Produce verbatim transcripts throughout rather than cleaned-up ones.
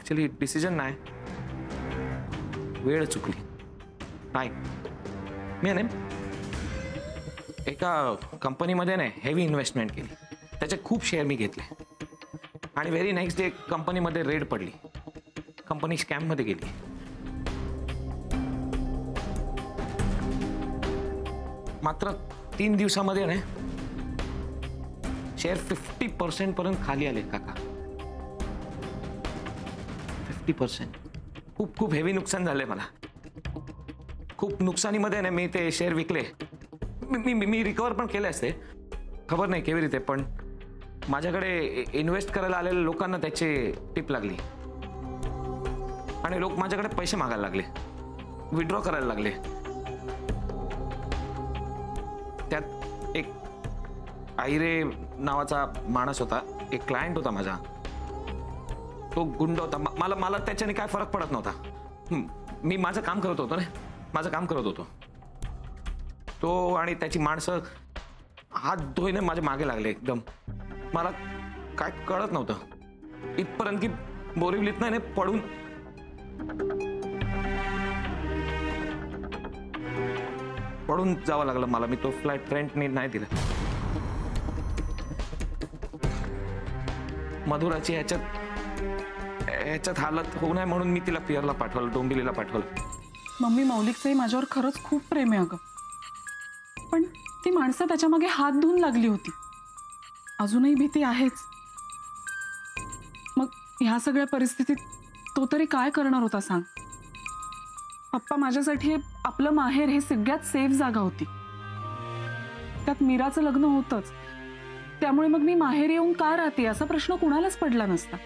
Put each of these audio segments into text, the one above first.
Actually decision नाही, वेळ चुकली. नाही मी नाही एका कंपनीमध्ये नाही हेवी इन्व्हेस्टमेंट केली, त्याचे खूप शेअर मी घेतले आणि व्हेरी नेक्स्ट डे कंपनीमध्ये रेड पडली, कंपनी स्कॅममध्ये गेली. मात्र तीन दिवसामध्ये नाही शेअर फिफ्टी पर्सेंट पर्यंत खाली आले काका. फिफ्टी पर्सेंट खूप खूप हेवी नुकसान झालंय मला. खूप नुकसानीमध्ये ना मी ते शेअर विकले. मी मी मी रिकवर पण केले असते, खबर नाही केवी रीते, पण माझ्याकडे इन्व्हेस्ट करायला आलेल्या लोकांना त्याची टिप लागली आणि लोक माझ्याकडे पैसे मागायला लागले, विड्रॉ करायला लागले. त्यात एक आईरे नावाचा माणूस होता, एक क्लायंट होता माझा. तो गुंड होता. मला मला त्याच्याने काय फरक पडत नव्हता. मी माझं काम करत होतो ना, माझं काम करत होतो. तो आणि त्याची माणसं हात धुईने माझ्या मागे लागले एकदम. मला काय कळत नव्हतं इथपर्यंत की बोरिवलीत नाही पडून पडून जावं लागलं मला. मी तो फ्लॅट रेंटने नाही दिला. मधुराची ह्याच्यात ह्याच्यात हालत होऊ नये म्हणून मी तिला पियरला पाठवलं, डोंबिवलीला पाठवलं. मम्मी, मौलिकचंही माझ्यावर खरंच खूप प्रेम आहे अगं, पण ती माणसं त्याच्या मागे हात धुवून लागली होती. अजूनही भीती आहेच. मग ह्या सगळ्या परिस्थितीत तो तरी काय करणार होता सांग. पप्पा माझ्यासाठी आपलं माहेर हे सगळ्यात सेफ जागा होती. त्यात मीराचं लग्न होतंच, त्यामुळे मग मी माहेर येऊन का राहते असा प्रश्न कुणालाच पडला नसता.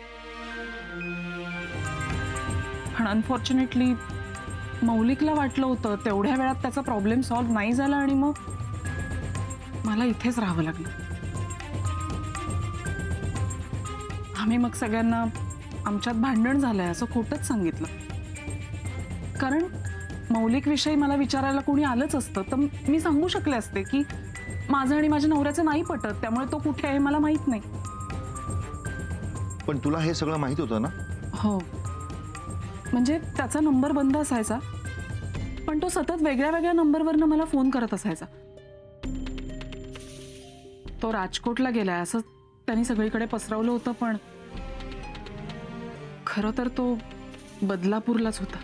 पण अनफॉर्च्युनेटली मौलिकला वाटलं होतं तेवढ्या वेळात त्याचा प्रॉब्लेम सॉल्व्ह नाही झाला आणि मग मला इथेच राहावं लागलं. आम्ही मग सगळ्यांना आमच्यात भांडण झालंय असं खोटंच सांगितलं. कारण मौलिक विषयी मला विचारायला कोणी आलंच असतं तर मी सांगू शकले असते की माझं आणि माझ्या नवऱ्याचं नाही पटत, त्यामुळे तो कुठे आहे मला माहित नाही. पण तुला हे सगळं माहित होतं ना? हो, म्हणजे त्याचा नंबर बंद असायचा, पण तो सतत वेगळ्या वेगळ्या नंबरवरनं मला फोन करत असायचा. तो राजकोटला गेलाय असं त्यांनी सगळीकडे पसरवलं होतं, पण खरं तर तो बदलापूरलाच होता.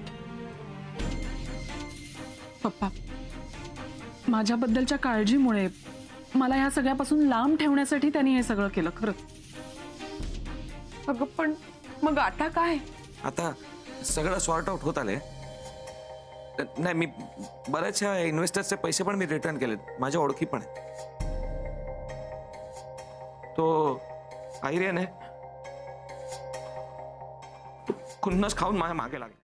पप्पा, माझ्याबद्दलच्या काळजीमुळे मला ह्या सगळ्यापासून लांब ठेवण्यासाठी त्यांनी हे सगळं केलं खरंच. अगं पण मग आता काय? आता सगळं सॉर्ट आउट होत आले. नाही, मी बऱ्याचशा इन्व्हेस्टर्सचे पैसे पण मी रिटर्न केलेत, माझ्या ओळखी पण आहेत. तो आयरियाने खुन्नस खाऊन माझ्या मागे लागला.